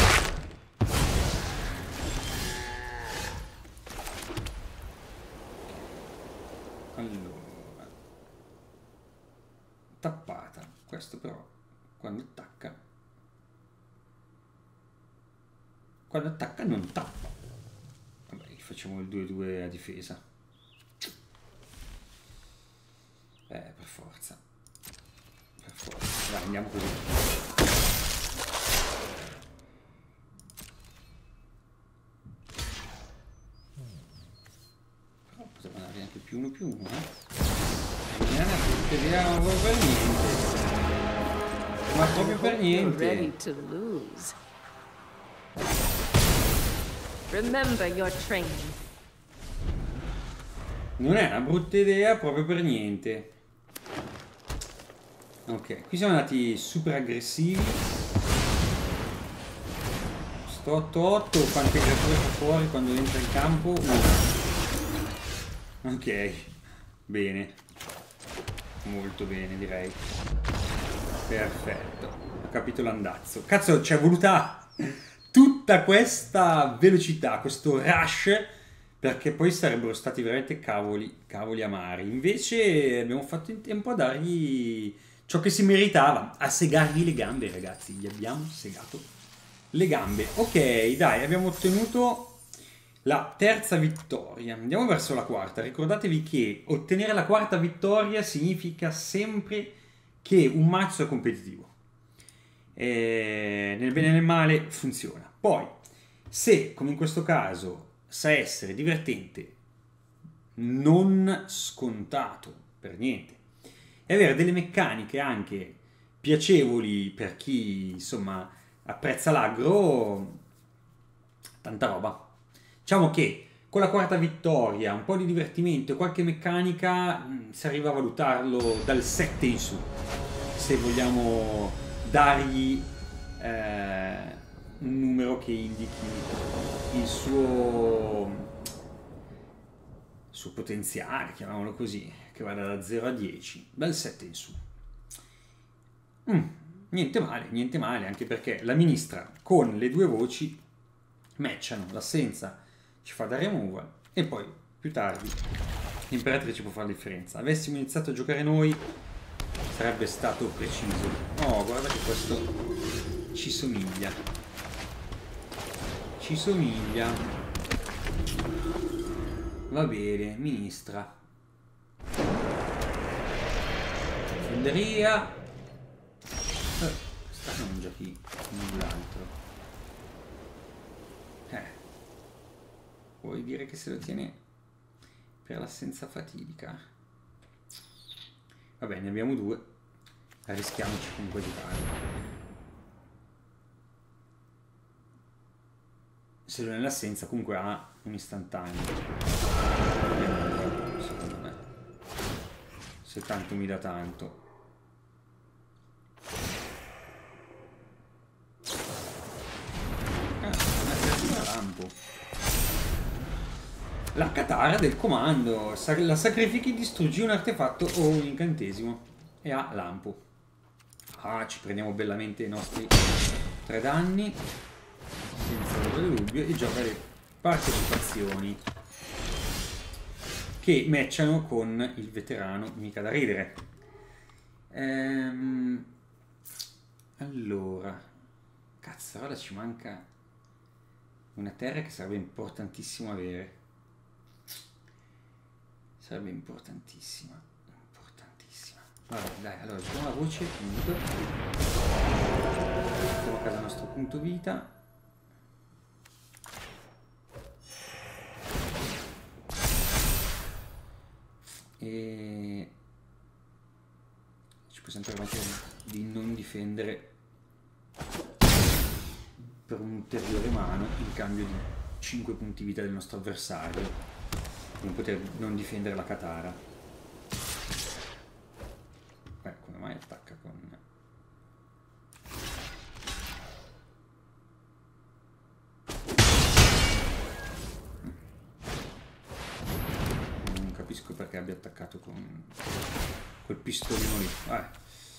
Allora, tappata. Questo però quando attacca quando attacca non tappa. Vabbè, gli facciamo il due due a difesa. Eh, per forza. Per forza. Dai, andiamo così. Però poteva andare anche più uno più uno, eh. Non è una idea proprio per niente. Ma proprio per niente. Remember your training. Non è una brutta idea proprio per niente. Ok, qui siamo andati super aggressivi. Sto otto otto, quante creature fa fuori quando entra in campo? Uno. Ok, bene. Molto bene, direi. Perfetto. Ho capito l'andazzo. Cazzo, ci è voluta tutta questa velocità, questo rush, perché poi sarebbero stati veramente cavoli, cavoli amari. Invece abbiamo fatto in tempo a dargli ciò che si meritava, a segargli le gambe, ragazzi. Gli abbiamo segato le gambe. Ok, dai, abbiamo ottenuto la terza vittoria. Andiamo verso la quarta. Ricordatevi che ottenere la quarta vittoria significa sempre che un mazzo è competitivo. E nel bene e nel male funziona. Poi, se come in questo caso sa essere divertente, non scontato per niente, e avere delle meccaniche anche piacevoli per chi insomma apprezza l'aggro, tanta roba. Diciamo che con la quarta vittoria, un po' di divertimento e qualche meccanica, si arriva a valutarlo dal sette in su, se vogliamo dargli eh, un numero che indichi il suo, il suo potenziale, chiamiamolo così, che vada da zero a dieci, dal sette in su. Mm, niente male, niente male, anche perché la ministra con le due voci matchano, l'assenza ci fa da removal e poi più tardi l'imperatrice può fare la differenza. Avessimo iniziato a giocare noi sarebbe stato preciso. Oh, guarda che questo ci somiglia. Ci somiglia. Va bene, ministra. Fonderia. Eh, sta non giochi null'altro. Eh. Vuoi dire che se lo tiene per l'assenza fatidica? Va bene, ne abbiamo due. Arrischiamoci comunque di fare. Se non è l'assenza, comunque ha un istantaneo. Secondo me. Se tanto mi dà tanto. Ah, una creatura lampo. La katara del comando. La sacrifichi, distruggi un artefatto o un incantesimo. E ha lampo. Ah, ci prendiamo bellamente i nostri tre danni. Senza dubbio. E gioca le partecipazioni che matchano con il veterano, mica da ridere. Ehm, allora, cazzo, ora ci manca una terra che sarebbe importantissimo avere. Sarebbe importantissima, importantissima. Vabbè, dai, allora giochiamo la voce, comunque. Mettiamo a casa il nostro punto vita. E ci possiamo permettere di non difendere per un'ulteriore mano in cambio di cinque punti vita del nostro avversario, non poter non difendere la Katara. Eh, come mai attacca con... non capisco perché abbia attaccato con quel pistolino lì. Vabbè.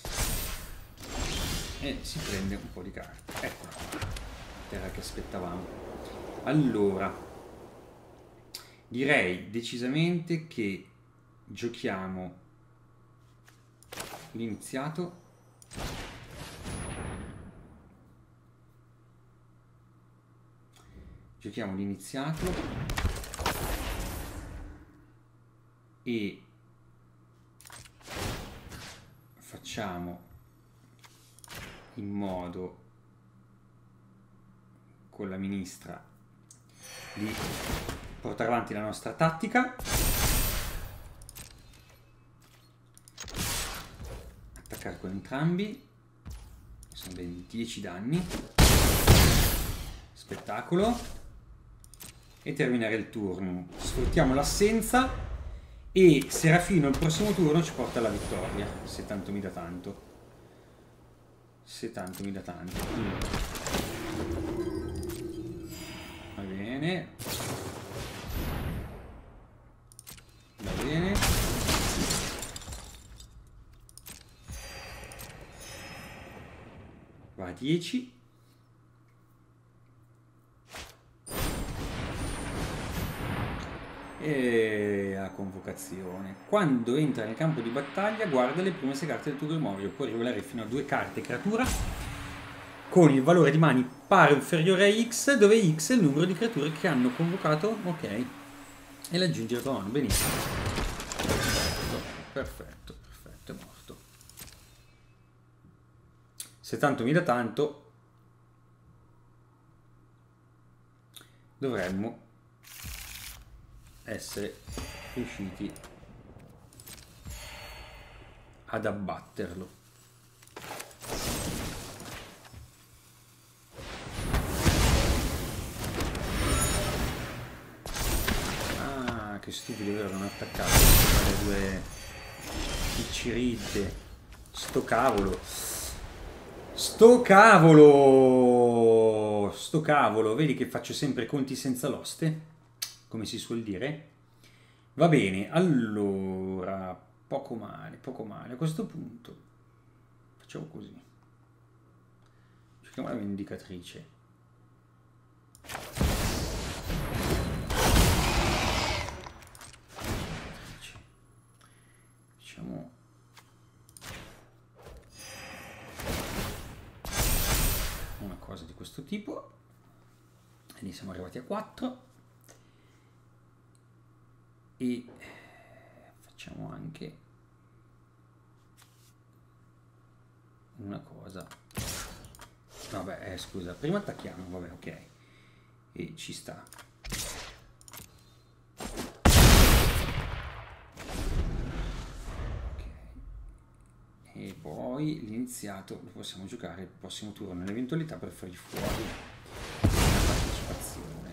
E si prende un po' di carte. Eccola qua, terra che aspettavamo. Allora, direi decisamente che giochiamo l'iniziato. Giochiamo l'iniziato e facciamo in modo con la ministra di portare avanti la nostra tattica. Attaccare con entrambi, sono ben dieci danni, spettacolo, e terminare il turno. Sfruttiamo l'assenza e Serafino il prossimo turno ci porta alla vittoria, se tanto mi dà tanto. Se tanto mi dà tanto. Mm. Va bene. Va bene. Va a dieci. E a convocazione. Quando entra nel campo di battaglia guarda le prime sei carte del tuo grimorio. Può rivelare fino a due carte creatura con il valore di mani pari o inferiore a X, dove X è il numero di creature che hanno convocato. Ok. E l'aggiungi alla tua mano. Benissimo. Perfetto, perfetto, è morto. Se tanto mi dà tanto, dovremmo essere riusciti ad abbatterlo. Ah, che stupido, vero, non attaccato le due picciridde. Sto cavolo. Sto cavolo. Sto cavolo, vedi che faccio sempre conti senza l'oste, come si suol dire. Va bene, allora, poco male, poco male. A questo punto facciamo così. Cerchiamo la vendicatrice. Facciamo una cosa di questo tipo. E ne siamo arrivati a quattro. E facciamo anche una cosa. Vabbè, eh, scusa, prima attacchiamo, vabbè, ok. E ci sta. Ok. E poi l'iniziato lo possiamo giocare il prossimo turno, nell'eventualità per fargli fuori la partecipazione.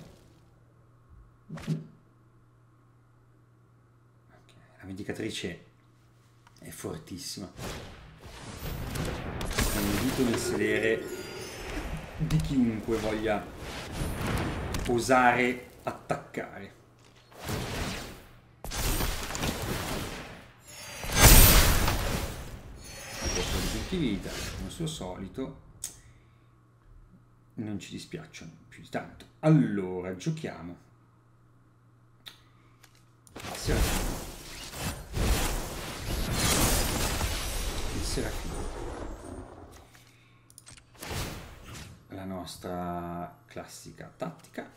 La vendicatrice è fortissima. È un dito nel sedere di chiunque voglia osare attaccare. Questo di punti vita, come al suo solito, non ci dispiacciono più di tanto. Allora, giochiamo. Serafino. Il Serafino. La nostra classica tattica.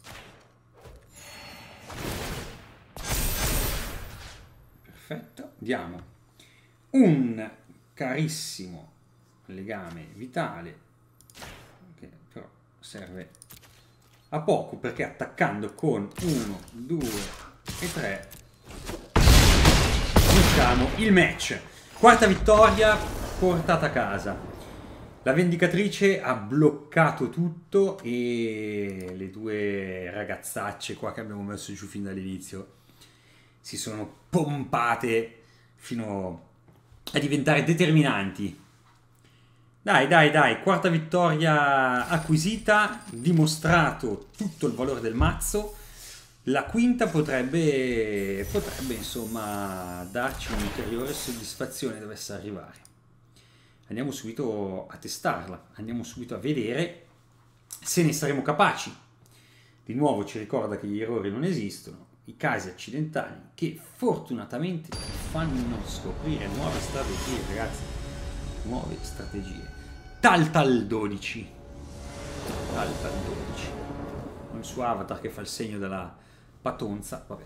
Perfetto. Diamo un carissimo legame vitale, che però serve a poco, perché attaccando con uno, due e tre vinciamo il match. Quarta vittoria portata a casa. La vendicatrice ha bloccato tutto e le due ragazzacce qua che abbiamo messo giù fin dall'inizio si sono pompate fino a diventare determinanti. Dai, dai, dai, quarta vittoria acquisita, dimostrato tutto il valore del mazzo. La quinta potrebbe, potrebbe insomma darci un'ulteriore soddisfazione, dovesse arrivare. Andiamo subito a testarla, andiamo subito a vedere se ne saremo capaci. Di nuovo ci ricorda che gli errori non esistono, i casi accidentali che fortunatamente ci fanno scoprire nuove strategie, ragazzi, nuove strategie. Taltal dodici, Taltal dodici, il suo avatar che fa il segno della patonza, vabbè.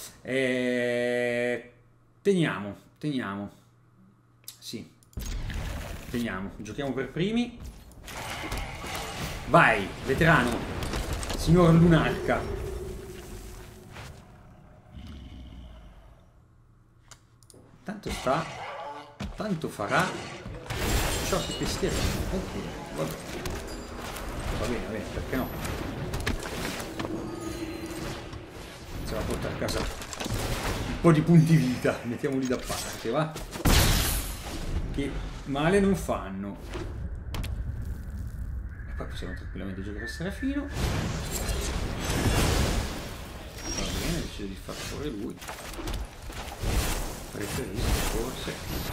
E... teniamo, teniamo, sì, teniamo, giochiamo per primi. Vai, veterano, signor Lunarca. Tanto sta, tanto farà ciò che peschieremo. Ok, va bene, va bene, va bene, perché no? Se va a portare a casa un po' di punti vita, mettiamoli da parte, va? Che male non fanno. E poi possiamo tranquillamente giocare a Serafino. Va bene, deciso di far fuori lui. Preferisco forse.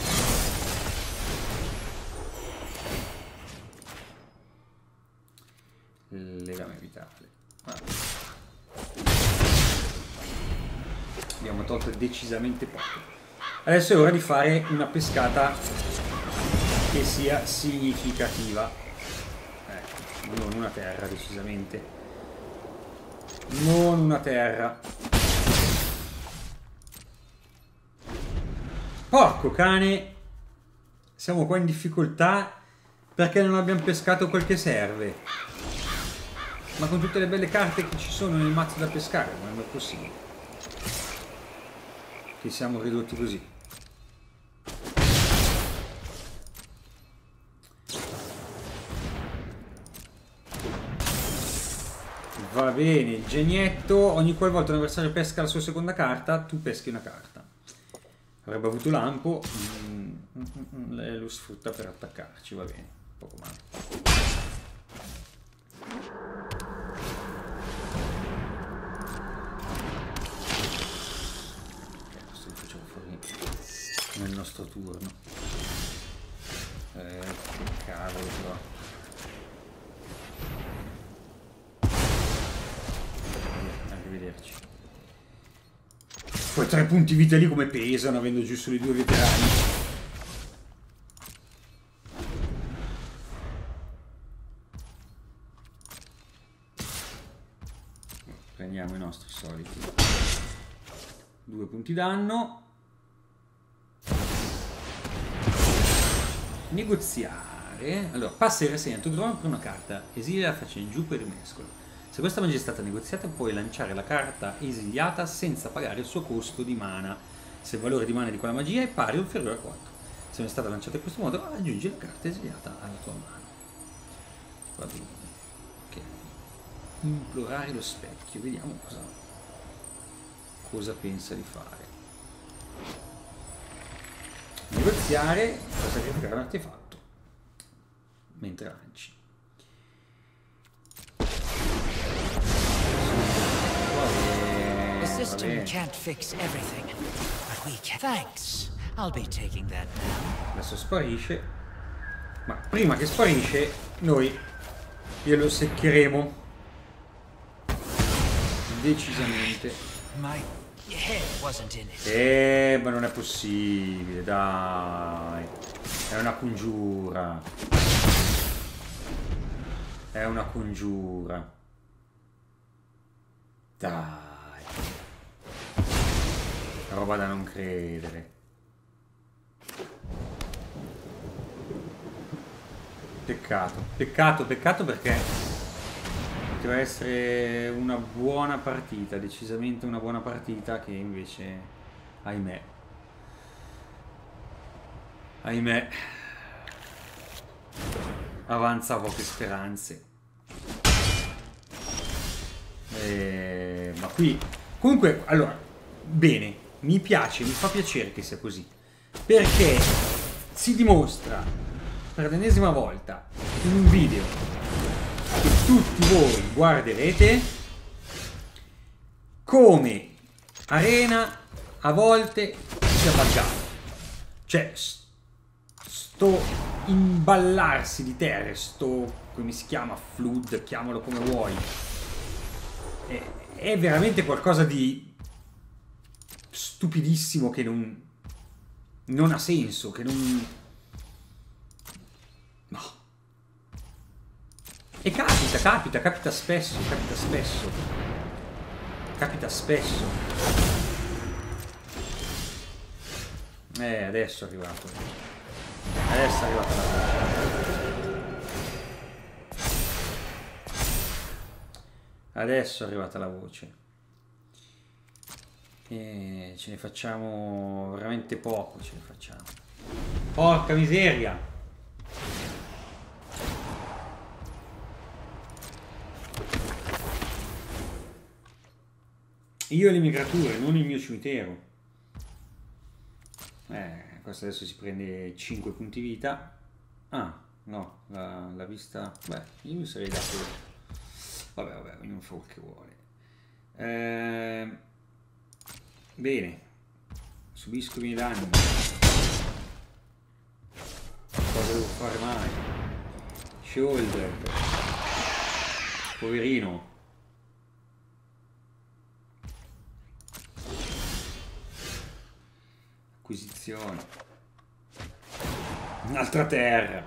Legame vitale. Vabbè. Abbiamo tolto decisamente poco. Adesso è ora di fare una pescata che sia significativa. Ecco, non una terra, decisamente. Non una terra. Porco cane! Siamo qua in difficoltà perché non abbiamo pescato quel che serve. Ma con tutte le belle carte che ci sono nel mazzo da pescare, non è possibile che siamo ridotti così. Va bene, il genietto, ogni qualvolta un avversario pesca la sua seconda carta, tu peschi una carta. Avrebbe avuto lampo, mm, mm, mm, lo sfrutta per attaccarci, va bene, poco male. Nel nostro turno. Eh, che cavolo però. Arrivederci. Poi tre punti vita lì come pesano avendo giù solo i due veterani. Prendiamo i nostri soliti due punti danno. Negoziare. Allora, passa il rassegna tu drone per una carta, esilia la faccia in giù per il mescolo. Se questa magia è stata negoziata, puoi lanciare la carta esiliata senza pagare il suo costo di mana. Se il valore di mana di quella magia è pari o inferiore a quattro. Se non è stata lanciata in questo modo, aggiungi la carta esiliata alla tua mano. Va bene. Ok. Implorare lo specchio, vediamo cosa, cosa pensa di fare. Negoziare per sacrificare un artefatto mentre lanci. The system can't fix everything, but we can. Thanks. I'll be taking that now. Adesso sparisce, ma prima che sparisce noi glielo seccheremo decisamente. My head wasn't in it. Eh, ma non è possibile, dai. È una congiura. È una congiura. Dai. Roba da non credere. Peccato, peccato, peccato perché poteva essere una buona partita, decisamente una buona partita che invece, ahimè. ahimè, avanza poche speranze. Eh, ma qui comunque, allora, bene, mi piace, mi fa piacere che sia così, perché si dimostra per l'ennesima volta in un video che tutti voi guarderete come Arena a volte sia buggato. Cioè, sto imballarsi di terra, sto, come si chiama, flood, chiamalo come vuoi, è, è veramente qualcosa di stupidissimo che non, non ha senso, che non... no. E capita, capita, capita spesso, capita spesso, capita spesso. Eh, adesso è arrivato. Adesso è arrivata la voce. Adesso è arrivata la voce. E ce ne facciamo veramente poco, ce ne facciamo. Porca miseria! Io e le migrature, non il mio cimitero. Eh, questo adesso si prende cinque punti vita. Ah, no, la, la vista... Beh, io mi sarei dato... Vabbè, vabbè, ognuno fa quel che vuole. Eh, bene. Subisco i miei danni. Cosa devo fare mai? Shoulder. Poverino. Acquisizione. Un'altra terra.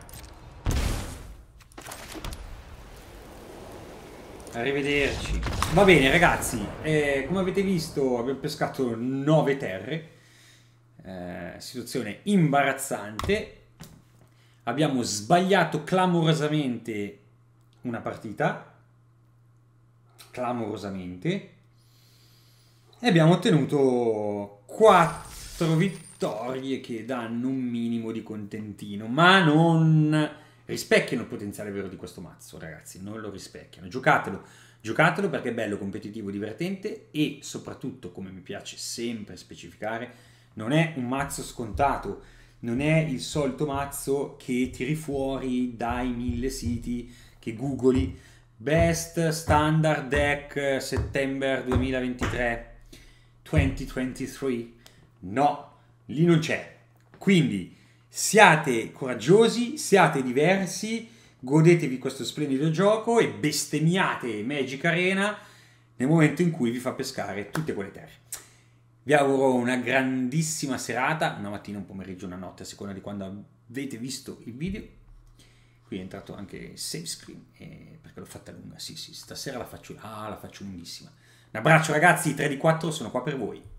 Arrivederci. Va bene ragazzi, eh, come avete visto abbiamo pescato nove terre. Eh, situazione imbarazzante. Abbiamo sbagliato clamorosamente una partita. Clamorosamente. E abbiamo ottenuto quattro vittorie che danno un minimo di contentino, ma non rispecchiano il potenziale vero di questo mazzo, ragazzi, non lo rispecchiano. Giocatelo, giocatelo perché è bello, competitivo, divertente e soprattutto, come mi piace sempre specificare, non è un mazzo scontato, non è il solito mazzo che tiri fuori dai mille siti che googoli, best standard deck settembre duemilaventitré, duemilaventitré, no, lì non c'è. Quindi siate coraggiosi, siate diversi, godetevi questo splendido gioco e bestemmiate Magic Arena nel momento in cui vi fa pescare tutte quelle terre. Vi auguro una grandissima serata, una mattina, un pomeriggio, una notte, a seconda di quando avete visto il video. Qui è entrato anche save screen, eh, perché l'ho fatta lunga, sì sì, stasera la faccio, ah, la faccio lunghissima. Un abbraccio ragazzi, tre di quattro sono qua per voi.